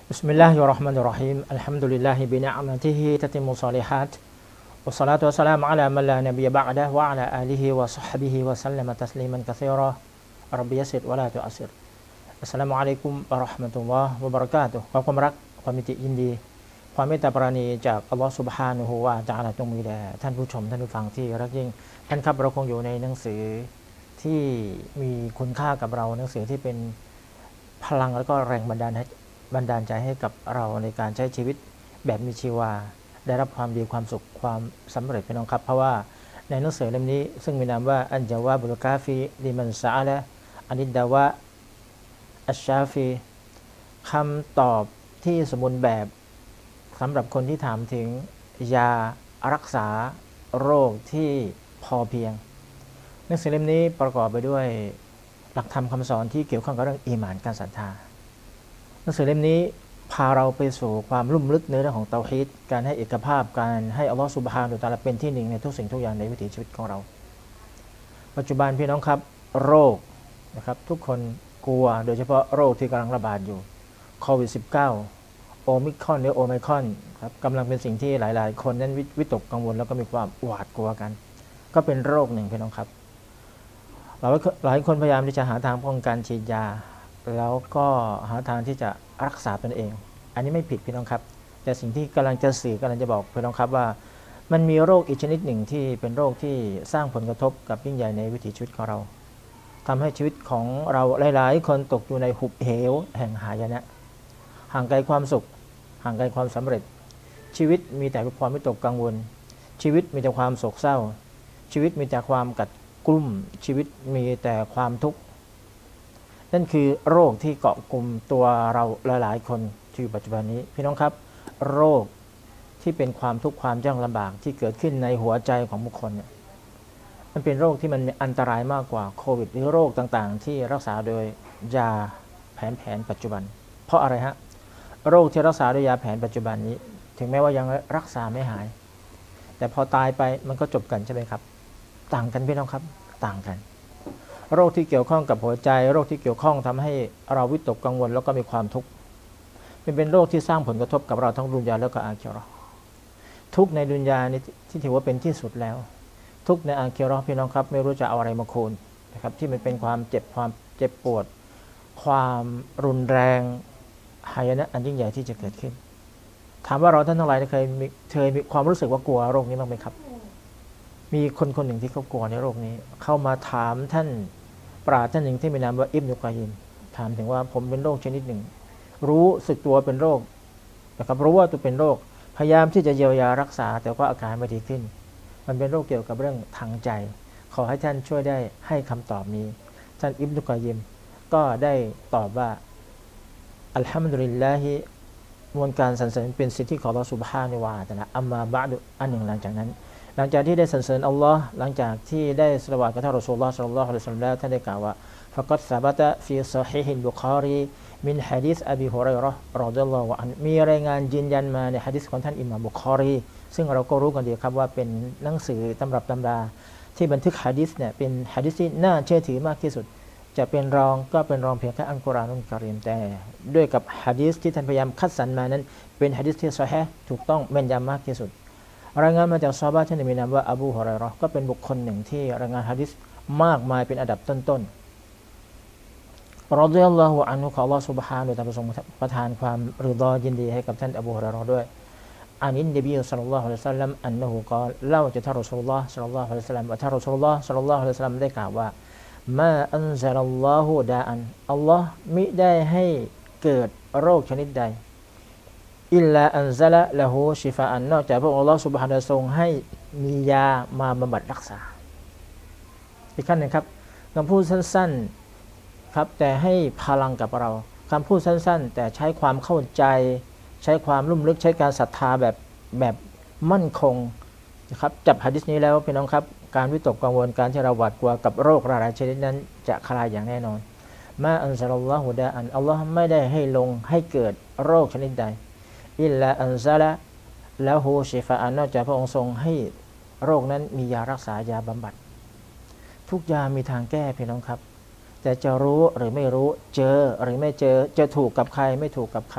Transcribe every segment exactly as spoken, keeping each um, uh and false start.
بسم الله الرحمن الرحيم الحمد لله بنعمته تتم الصالحات والصلاة والسلام على من لا نبي بعده وعلى آله وصحبه وسلم تسليما كثيرا رب يسر ولا تعسرอัสสลามุอะลัยกุมวะเราะห์มะตุลลอฮ์วะบะเราะกาตุฮ์ขอความรักความมิตรยินดีความเมตตาปราณีจากอัลลอฮ์ซุบฮานะฮูวะตะอาลาจงมีแด่ท่านผู้ชมท่านผู้ฟังที่รักยิ่งท่านครับเราคงอยู่ในหนังสือที่มีคุณค่ากับเราหนังสือที่เป็นพลังและก็แรงบันดาลบันดาลใจให้กับเราในการใช้ชีวิตแบบมีชีวาได้รับความดีความสุขความสำเร็จพี่น้องครับเพราะว่าในหนังสือเล่มนี้ซึ่งมีนามว่าอันจาวาบุลกาฟีลิมันซะอะละอันิดดาวะอัชชาฟีคำตอบที่สมบูรณ์แบบสำหรับคนที่ถามถึงยารักษาโรคที่พอเพียงหนังสือเล่มนี้ประกอบไปด้วยหลักธรรมคำสอนที่เกี่ยวข้องกับเรื่องอีหม่านการศรัทธาหนังสือเล่มนี้พาเราไปสู่ความลุ่มลึกในเรื่องของเตาฮีดการให้เอกภาพการให้อัลลอฮฺซุบฮานะฮูวะตะอาลาเป็นที่หนึ่งในทุกสิ่งทุกอย่างในวิถีชีวิตของเราปัจจุบันพี่น้องครับโรคนะครับทุกคนกลัวโดยเฉพาะโรคที่กำลังระบาดอยู่โควิด สิบเก้า โอมิครอนหรือโอไมครอนครับกำลังเป็นสิ่งที่หลายๆคนนั้นวิตกกังวลแล้วก็มีความหวาดกลัวกันก็เป็นโรคหนึ่งพี่น้องครับเราหลายคนพยายามที่จะหาทางป้องกันฉีดยาแล้วก็หาทางที่จะรักษาตนเองอันนี้ไม่ผิดพี่น้องครับแต่สิ่งที่กำลังจะสื่อกำลังจะบอกพี่น้องครับว่ามันมีโรคอีกชนิดหนึ่งที่เป็นโรคที่สร้างผลกระทบกับยิ่งใหญ่ในวิถีชีวิตของเราทำให้ชีวิตของเราหลายๆคนตกอยู่ในหุบเหวแห่งหายนะห่างไกลความสุขห่างไกลความสำเร็จชีวิตมีแต่ความวิตกกังวลชีวิตมีแต่ความโศกเศร้าชีวิตมีแต่ความกัดกลุ่มชีวิตมีแต่ความทุกข์นั่นคือโรคที่เกาะกลุ่มตัวเราหลายๆคนที่ปัจจุบันนี้พี่น้องครับโรคที่เป็นความทุกข์ความยากลำบากที่เกิดขึ้นในหัวใจของบุคคลเนี่ยมันเป็นโรคที่มันอันตรายมากกว่าโควิดหรือโรคต่างๆที่รักษาโดยยาแผนแผนปัจจุบันเพราะอะไรฮะโรคที่รักษาโดยยาแผนปัจจุบันนี้ถึงแม้ว่ายังรักษาไม่หายแต่พอตายไปมันก็จบกันใช่ไหมครับต่างกันพี่น้องครับต่างกันโรคที่เกี่ยวข้องกับหัวใจโรคที่เกี่ยวข้องทำให้เราวิตกกังวลแล้วก็มีความทุกข์มันเป็นโรคที่สร้างผลกระทบกับเราทั้งดุนยาแล้วก็อาคิเราะห์ทุกในดุนยานี่ที่ถือว่าเป็นที่สุดแล้วทุกในอาคิเราะห์พี่น้องครับไม่รู้จะเอาอะไรมาคูณนะครับที่มันเป็นความเจ็บความเจ็บปวดความรุนแรงหายนะอันยิ่งใหญ่ที่จะเกิดขึ้นถามว่าเราท่านทั้งหลายเคยมีเคยมีความรู้สึกว่ากลัวโรคนี้บ้างไหมครับมีคนคนหนึ่งที่เขากลัวในโรคนี้เข้ามาถามท่านปราชญ์ท่านหนึ่งที่มีนามว่าอิบนุกอยยิมถามถึงว่าผมเป็นโรคชนิดหนึ่งรู้สึกตัวเป็นโรคนะครับรู้ว่าตัวเป็นโรคพยายามที่จะเยียวยารักษาแต่ว่าอาการไม่ดีขึ้นมันเป็นโรคเกี่ยวกับเรื่องทางใจขอให้ท่านช่วยได้ให้คำตอบนี้ท่านอิบนุกอยยิมก็ได้ตอบว่าอัลฮัมดุลิลลาฮิมวลการสรรเสริญเป็นสิทธิของอัลเลาะห์ซุบฮานะฮูวะตะอาลาอัมมาบะอ์ดุอันหนึ่งหลังจากนั้นหลังจากที่ได้สรรเสริญอัลลอฮ์หลังจากที่ได้ศอลาวาตกับท่านรอซูลุลลอฮ์ ศ็อลลัลลอฮุอะลัยฮิวะซัลลัมแล้วท่านได้กล่าวว่าฟะกัดซะบะตะฟีศอฮีฮิลบุคอรีมินหะดีษอบีฮุรอยเราะห์รอฎิยัลลอฮุอันฮุมีรายงานยืนยันมาในหะดีษของท่านอิหม่ามบุคอรีซึ่งเราก็รู้กันดีครับว่าเป็นหนังสือตำรับตำราที่บันทึกหะดีษเนี่ยเป็นหะดีษที่น่าเชื่อถือมากที่สุดจะเป็นรองก็เป็นรองเพียงแค่อัลกุรอานกะรีมแต่ด้วยกับหะดีษที่ท่านพยายามคัดสรรมานั้นเป็นหะดีษที่ซอฮีฮ์ถูกต้องแม่นยำมากที่สุดรายงานมาจากซอฮาบะห์ท่านมีนามว่าอบูฮุรอยเราะห์ก็เป็นบุคคลหนึ่งที่รายงานหะดีษมากมายเป็นอันดับต้นๆรอฎิยัลลอฮุอันฮุขออัลเลาะห์ซุบฮานะฮูวะตะอาลาทรงประทานความริฎอยินดีให้กับท่านอบูฮุรอยเราะห์ด้วยอานินนบีศ็อลลัลลอฮุอะลัยฮิวะซัลลัมอันนะฮูกอลเล่าจากท่านรอซูลุลลอฮ์ศ็อลลัลลอฮุอะลัยฮิวะซัลลัมว่าท่านรอซูลุลลอฮ์ศ็อลลัลลอฮุอะลัยฮิวะซัลลัมได้กล่าวว่ามาอันซะลัลลอฮุดาอันอัลลอฮ์มิได้ให้เกิดโรคชนิดใดอิลลาอันซะละละฮูชิฟาอันนอกจากพระองค์อัลเลาะห์ซุบฮานะฮูวะตะอาลาทรงให้มียามาบำบัดรักษาอีกขั้นหนึ่งครับคำพูดสั้นๆครับแต่ให้พลังกับเราคำพูดสั้นๆแต่ใช้ความเข้าใจใช้ความลุ่มลึกใช้การศรัทธาแบบแบบมั่นคงนะครับจับหะดีษนี้แล้วพี่น้องครับการวิตกกังวลการที่เราหวาดกลัวกับโรคหลายๆชนิดนั้นจะคลายอย่างแน่นอนมาอันซะลัลลอฮุดาอันอัลลอฮ์ไม่ได้ให้ลงให้เกิดโรคชนิดใดอิลลาอันซะละละฮูชิฟาอันนอกจากพระองค์ทรงให้โรคนั้นมียารักษายาบำบัดทุกยามีทางแก้พี่น้องครับแต่จะรู้หรือไม่รู้เจอหรือไม่เจอจะถูกกับใครไม่ถูกกับใคร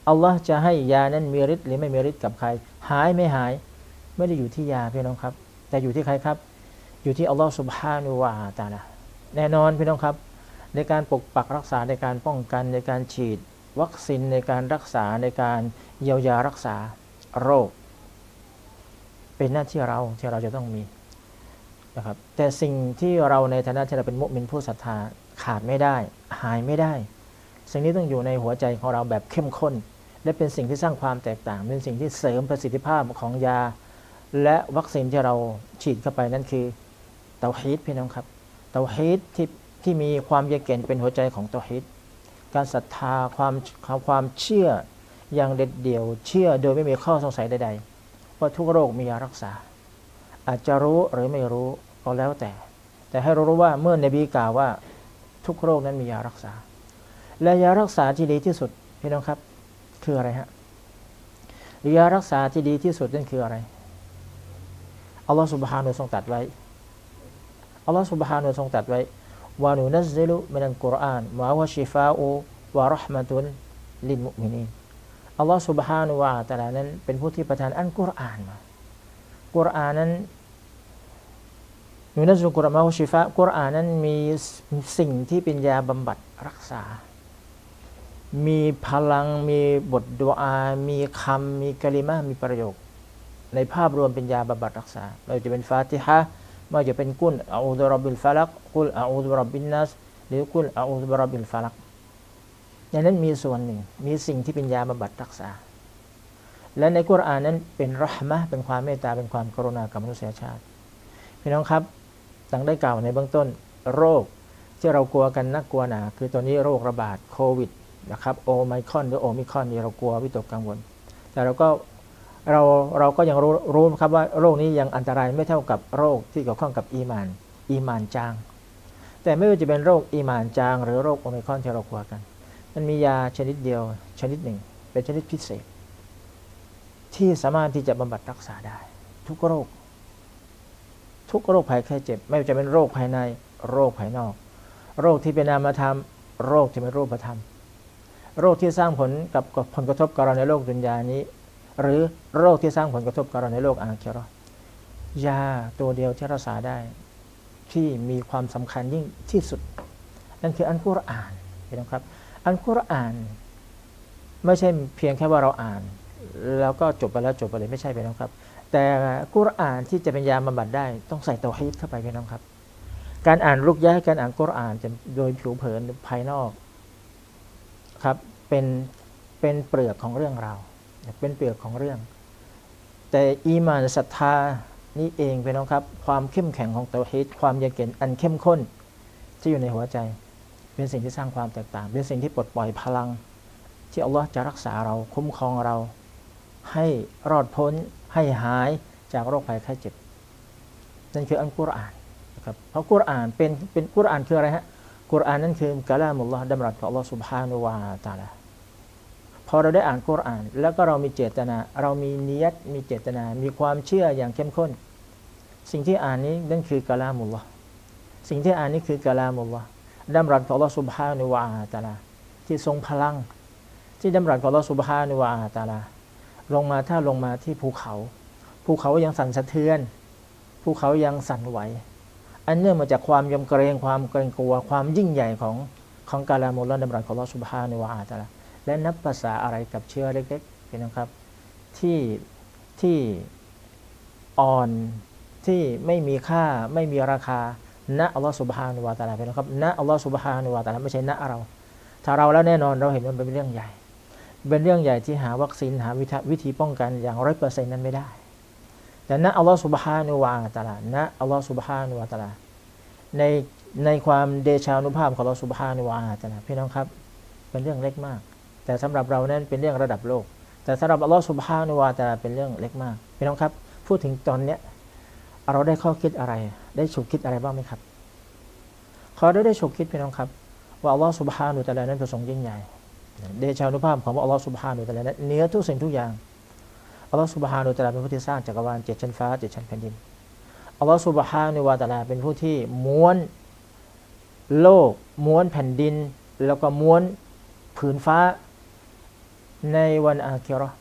อัลลอฮ์จะให้ยานั้นมีฤทธิ์หรือไม่มีฤทธิ์กับใครหายไม่หายไม่ได้อยู่ที่ยาพี่น้องครับแต่อยู่ที่ใครครับอยู่ที่อัลลอฮ์ซุบฮานะฮูวะตะอาลาแน่นอนพี่น้องครับในการปกปักรักษาในการป้องกันในการฉีดวัคซีนในการรักษาในการเยียวยารักษาโรคเป็นหน้าที่เราที่เราจะต้องมีนะครับแต่สิ่งที่เราในฐานะที่เราเป็นมุมินผู้ศรัทธาขาดไม่ได้หายไม่ได้สิ่งนี้ต้องอยู่ในหัวใจของเราแบบเข้มข้นและเป็นสิ่งที่สร้างความแตกต่างเป็นสิ่งที่เสริมประสิทธิภาพของยาและวัคซีนที่เราฉีดเข้าไปนั่นคือเตาฮีดพี่น้องครับเตาฮีดที่ที่มีความเยือกเย็นเป็นหัวใจของเตาฮีดการศรัทธาความความเชื่ออย่างเด็ดเดี่ยวเชื่อโดยไม่มีข้อสงสัยใดๆว่าทุกโรคมียารักษาอาจจะรู้หรือไม่รู้ก็แล้วแต่แต่ให้รู้ว่าเมื่อนบีกล่าวว่าทุกโรคนั้นมียารักษาและยารักษาที่ดีที่สุดพี่น้องครับคืออะไรฮะยารักษาที่ดีที่สุดนั่นคืออะไรอัลลอฮฺซุบฮานะฮูวะตะอาลาทรงตรัสไว้อัลลอฮฺซุบฮานะฮูวะตะอาลาทรงตรัสไว้วะนุนัซซิลุมินัลกุรอานมะฮุวะชิฟาอุวะเราะห์มะตุลลิลมุอ์มินีนอัลลอฮฺซุบฮานะฮูวะตะอาลานั้นเป็นผู้ที่ประทานอัลกุรอานมากุรอานนั้นนุนัซซิลุกุรอานมะฮุวะชิฟากุรอานนั้นมีสิ่งที่เป็นยาบำบัดรักษามีพลังมีบทดุอามีคำมีกะลิมะห์มีประโยคในภาพรวมเป็นยาบำบัดรักษาไม่ว่าจะเป็นฟาติฮะห์ไม่ว่าจะเป็นกุลอะอูซุบิร็อบบิลฟะลักกุลอะอูซุบิร็อบบินนัสหรือกุลอะอูซุบิร็อบบิลฟะลักในนั้นมีส่วนหนึ่งมีสิ่งที่เป็นยาบำบัดรักษาและในกุรอานนั้นเป็นเราะห์มะห์เป็นความเมตตาเป็นความกรุณากับมนุษยชาติพี่น้องครับดังได้กล่าวในเบื้องต้นโรคที่เรากลัวกันนักกลัวหนาคือตัวนี้โรคระบาดโควิดนะครับโอไมครอนหรือโอมิครอนนี่เรากลัววิตกกังวลแต่เราก็เราเราก็ยังรู้รู้ครับว่าโรคนี้ยังอันตรายไม่เท่ากับโรคที่เกี่ยวข้องกับอีมานอีมานจางแต่ไม่ว่าจะเป็นโรคอีมานจางหรือโรคโอไมครอนที่เรากลัวกันมันมียาชนิดเดียวชนิดหนึ่งเป็นชนิดพิเศษที่สามารถที่จะบำบัดรักษาได้ทุกโรคทุกโรคภัยไข้เจ็บไม่ว่าจะเป็นโรคภายในโรคภายนอกโรคที่เป็นนามธรรมโรคที่เป็นรูปธรรมโรคที่สร้างผลกับผลกระทบกับเราในโลกดุนยานี้หรือโรคที่สร้างผลกระทบกับเราในโลกอาคิเราะห์ยาตัวเดียวที่รักษาได้ที่มีความสำคัญยิ่งที่สุดนั่นคืออัลกุรอานพี่น้องครับอัลกุรอานไม่ใช่เพียงแค่ว่าเราอ่านแล้วก็จบไปแล้วจบไปเลยไม่ใช่พี่น้องครับแต่กุรอานที่จะเป็นยาบำบัดได้ต้องใส่เตาฮีดเข้าไปพี่น้องครับการอ่านรุกยะห์การอ่านกุรอานจะโดยผิวเผินภายนอกครับเป็นเป็นเปลือกของเรื่องราวเป็นเปลือกของเรื่องแต่อีหม่านศรัทธานี่เองพี่น้องครับความเข้มแข็งของเตาฮีดความเยือกเย็นอันเข้มข้นที่อยู่ในหัวใจเป็นสิ่งที่สร้างความแตกต่างเป็นสิ่งที่ปลดปล่อยพลังที่อัลลอฮ์จะรักษาเราคุ้มครองเราให้รอดพ้นให้หายจากโรคภัยไข้เจ็บนั่นคืออัลกุรอานนะครับเพราะกุรอานเป็นเป็นกุรอานคืออะไรฮะกุรอานนั่นคือกะลามุลลอฮ์ดำรัสของอัลลอฮ์ซุบฮานะฮูวะตะอาลาพอเราได้อ่านกุรอานแล้วก็เรามีเจตนาเรามีนิยตมีเจตนามีความเชื่ออย่างเข้มข้นสิ่งที่อ่านนี้นั่นคือกะลามุลลอฮ์สิ่งที่อ่านนี้คือกะลามุลลอฮ์ดำรัสของอัลลอฮ์ซุบฮานะฮูวะตะอาลาที่ทรงพลังที่ดำรัสของอัลลอฮ์ซุบฮานะฮูวะตะอาลาลงมาถ้าลงมาที่ภูเขาภูเขายังสั่นสะเทือนภูเขายังสั่นไหวอันเนื่องมาจากความยำเกรงความเกรงกลัวความยิ่งใหญ่ของของกาลามุลลอฮ์ดำรัสของอัลลอฮ์ซุบฮานะฮูวะตะอาลาและนับภาษาอะไรกับเชื้อเล็กๆพี่น้องครับที่ที่อ่อนที่ไม่มีค่าไม่มีราคาณอัลลอฮ์ซุบฮานะฮูวะตะอาลาพี่น้องครับณอัลลอฮ์ซุบฮานะฮูวะตะอาลาไม่ใช่ณเราถ้าเราแล้วแน่นอนเราเห็นมันเป็นเรื่องใหญ่เป็นเรื่องใหญ่ที่หาวัคซีนหาวิธีป้องกันอย่างร้อยเปอร์เซ็นต์นั้นไม่ได้แต่ณอัลลอฮฺซุบฮานะฮูวะตะอาลาณอัลลอฮฺซุบฮานะฮูวะตะอาลาในในความเดชานุภาพของอัลลอฮฺซุบฮานะฮูวะตะอาลาพี่น้องครับเป็นเรื่องเล็กมากแต่สำหรับเรานั้นเป็นเรื่องระดับโลกแต่สำหรับอัลลอฮฺซุบฮานะฮูวะตะอาลาเป็นเรื่องเล็กมากพี่น้องครับพูดถึงตอนเนี้ยเราได้ข้อคิดอะไรได้ฉุกคิดอะไรบ้างไหมครับขอได้ได้ฉุกคิดพี่น้องครับว่าอัลลอฮฺซุบฮานะฮูวะตะอาลานั้นประสงค์ยิ่งใหญ่เดชานุภาพของอัลลอฮฺซุบฮานะฮูวะตะอาลานั้นเหนือทุกสิ่งทุกอย่างอัลลอฮฺซุบฮานะฮูวะตะอาลาเป็นผู้ที่สร้างจักรวาลเจ็ดชั้นฟ้าเจ็ดชั้นแผ่นดินอัลลอฮฺซุบฮานะฮูวะตะอาลาเป็นผู้ที่ม้วนโลกม้วนแผ่นดินแล้วก็ม้วนผืนฟ้าในวันอาคิเราะห์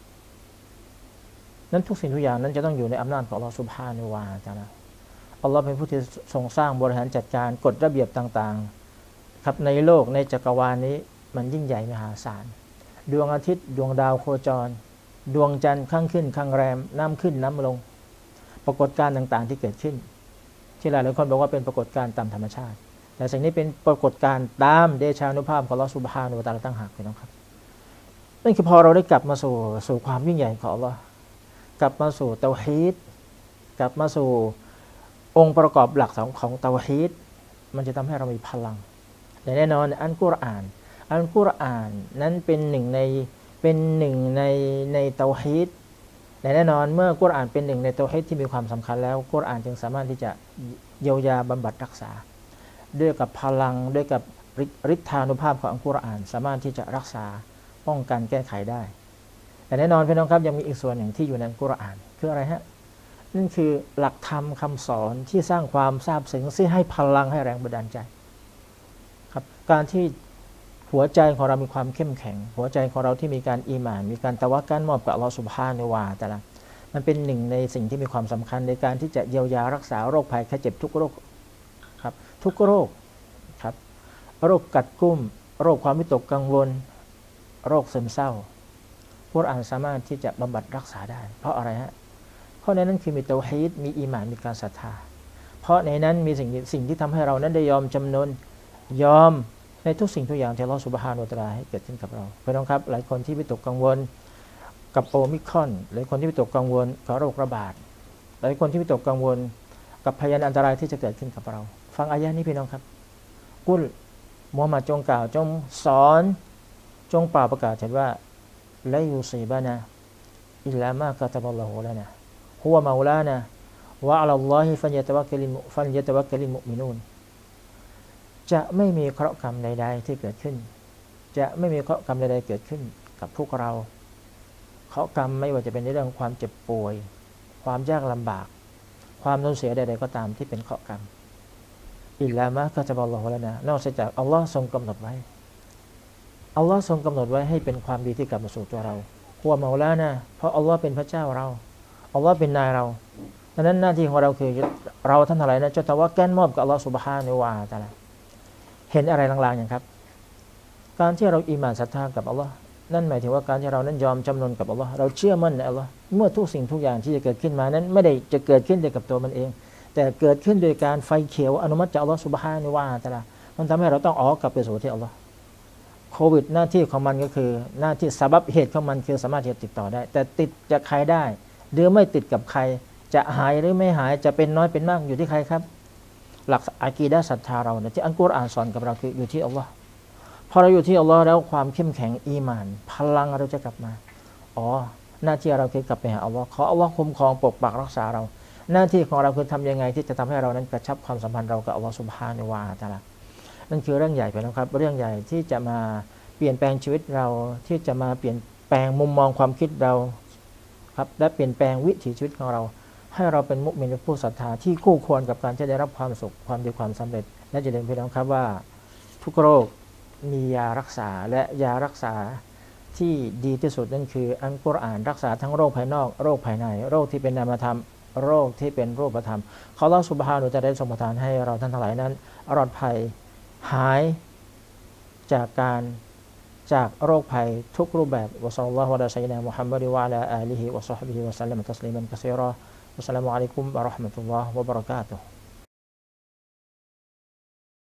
นั้นทุกสิ่งทุกอย่างนั้นจะต้องอยู่ในอำนาจของอัลลอฮฺซุบฮานะฮูวะตะอาลาอัลลอฮ์เป็นผู้ที่ทรงสร้างบริหารจัดการกฎระเบียบต่างๆครับในโลกในจักรวาลนี้มันยิ่งใหญ่มหาศาลดวงอาทิตย์ดวงดาวโคจรดวงจันทร์ข้างขึ้นข้างแรมน้ำขึ้นน้ำลงปรากฏการณ์ต่างๆที่เกิดขึ้นที่หลายๆคนบอกว่าเป็นปรากฏการณ์ตามธรรมชาติแต่สิ่งนี้เป็นปรากฏการณ์ตามเดชานุภาพของอัลลอฮฺซุบฮานะฮูวะตะอาลาตั้งหากพี่น้องครับนั่นคือพอเราได้กลับมาสู่สู่ความยิ่งใหญ่ของอัลลอฮ์กลับมาสู่เตาฮีดกลับมาสู่องค์ประกอบหลักของของเตาฮีดมันจะทำให้เรามีพลังแต่แน่นอนอัลกุรอานอัลกุรอานนั้นเป็นหนึ่งในเป็นหนึ่งในในเตาฮีดแต่แน่นอนเมื่อกุรอานเป็นหนึ่งในเตาฮีดที่มีความสำคัญแล้วกุรอานจึงสามารถที่จะเยียวยาบำบัดรักษาด้วยกับพลังด้วยกับฤทธานุภาพของอัลกุรอานสามารถที่จะรักษาป้องกันแก้ไขได้แต่แน่นอนพี่น้องครับยังมีอีกส่วนหนึ่งที่อยู่ในอัลกุรอานคืออะไรฮะนั่นคือหลักธรรมคำสอนที่สร้างความซาบซึ้งที่ให้พลังให้แรงบันดาลใจครับการที่หัวใจของเรามีความเข้มแข็งหัวใจของเราที่มีการอีหม่านมีการตะวะกัลมอบกับอัลลอฮฺซุบฮานะฮูวะตะอาลามันเป็นหนึ่งในสิ่งที่มีความสำคัญในการที่จะเยียวยารักษาโรคภัยไข้เจ็บทุกโรคครับทุกโรคครับโรคกัดกุ้มโรคความวิตกกังวลโรคซึมเศร้ากุรอานสามารถที่จะบำบัดรักษาได้เพราะอะไรฮะเพราะในนั้นคือมีเตาฮีดมีอีหม่านมีการศรัทธาเพราะในนั้นมีสิ่งสิ่งที่ทำให้เรานั้นได้ยอมจำนนยอมในทุกสิ่งทุกอย่างที่อัลเลาะห์ซุบฮานะฮูวะตะอาลาให้เกิดขึ้นกับเราพี่น้องครับหลายคนที่วิตกกังวลกับโอมิครอนหลายคนที่วิตกกังวลกับโรคระบาดหลายคนที่วิตกกังวลกับพยานอันตรายที่จะเกิดขึ้นกับเราฟังอายะห์นี้พี่น้องครับกุลมุฮัมมัดจงกล่าวจงสอนจงเป่าประกาศเถิดว่าลายูซีบะนะอิลลามากะตะบัลลอฮุลานะฮุวะเมาลานะวะอะลัลลอฮิฟัลยะตะวักกะลิลฟัลยะตะวักกะลิลมุมินูนจะไม่มีเคราะห์กรรมใดๆที่เกิดขึ้นจะไม่มีเคราะห์กรรมใดๆเกิดขึ้นกับพวกเราเคราะห์กรรมไม่ว่าจะเป็นในเรื่องความเจ็บป่วยความยากลำบากความสูญเสียใดๆก็ตามที่เป็นเคราะห์กรรมอิลลามากะตะบัลลอฮุลานะนอกจากอัลลอฮ์ทรงกำหนดไว้อัลลอฮ์ทรงกำหนดไว้ให้เป็นความดีที่กลับมาสู่ตัวเราฮุวะเมาลานะเพราะอัลลอฮ์เป็นพระเจ้าเราอัลลอฮ์เป็นนายเราดังนั้นหน้าที่ของเราคือเราท่านทั้งหลายนะจะตะวะกัลมอบกับอัลลอฮ์ซุบฮานะฮูวะตะอาลาเห็นอะไรลางๆอย่างครับการที่เราอีหม่านศรัทธากับอัลลอฮ์นั่นหมายถึงว่าการที่เรานั้นยอมจำนนกับอัลลอฮ์เราเชื่อมั่นในอัลลอฮ์เมื่อทุกสิ่งทุกอย่างที่จะเกิดขึ้นมานั้นไม่ได้จะเกิดขึ้นเดียวกับตัวมันเองแต่เกิดขึ้นโดยการไฟเขียวอนุมัติจากอัลลอฮ์ซุบฮานะฮูวะตะอาลามันทำให้เราต้องออกกลับไปสู่ที่อัลลอฮ์โควิดหน้าที่ของมันก็คือหน้าที่สาบับเหตุของมันคือสามารถที่จะติดต่อได้แต่ติดจากใครได้หรือไม่ติดกับใครจะหายหรือไม่หายจะเป็นน้อยเป็นมากอยู่ที่ใครครับหลักอะกีดะห์ศรัทธาเราเนี่ยที่อัลกุรอานสอนกับเราคืออยู่ที่อัลลอฮ์พอเราอยู่ที่อัลลอฮ์แล้วความเข้มแข็งอีหม่านพลังเราจะกลับมาอ๋อหน้าที่เราคือกลับไปหาอัลลอฮ์ขออัลลอฮ์คุ้มครองปกปักรักษาเราหน้าที่ของเราคือทำยังไงที่จะทำให้เรานั้นกระชับความสัมพันธ์เรากับอัลลอฮ์ซุบฮานะฮูวะตะอาลานั่นคือเรื่องใหญ่ไปนะครับเรื่องใหญ่ที่จะมาเปลี่ยนแปลงชีวิตเราที่จะมาเปลี่ยนแปลงมุมมองความคิดเราครับและเปลี่ยนแปลงวิถีชีวิตของเราให้เราเป็นมุมินเป็นผู้ศรัทธาที่คู่ควรกับการจะได้รับความสุขความดีความสำเร็จและจะเรียนพี่น้องครับว่าทุกโรคมียารักษาและยารักษาที่ดีที่สุดนั่นคืออัลกุรอานรักษาทั้งโรคภายนอกโรคภายในโรคที่เป็นนามธรรมโรคที่เป็นรูปธรรมขออัลเลาะห์ซุบฮานะฮูวะตะอาลาได้ทรงประทานให้เราท่านทั้งหลายนั้นปลอดภัยหายจากการจากโรคภัยทุกรูปแบบวะศ็อลลัลลอฮุอะลาซัยยิดนามุฮัมมัดวะอะลาอาลิฮิวะศอฮบิฮิวะซัลลัมตัสลีมันกะซีรอวัสสลามุอะลัยกุมวะเราะห์มะตุลลอฮ์วะบะเราะกาตุฮ์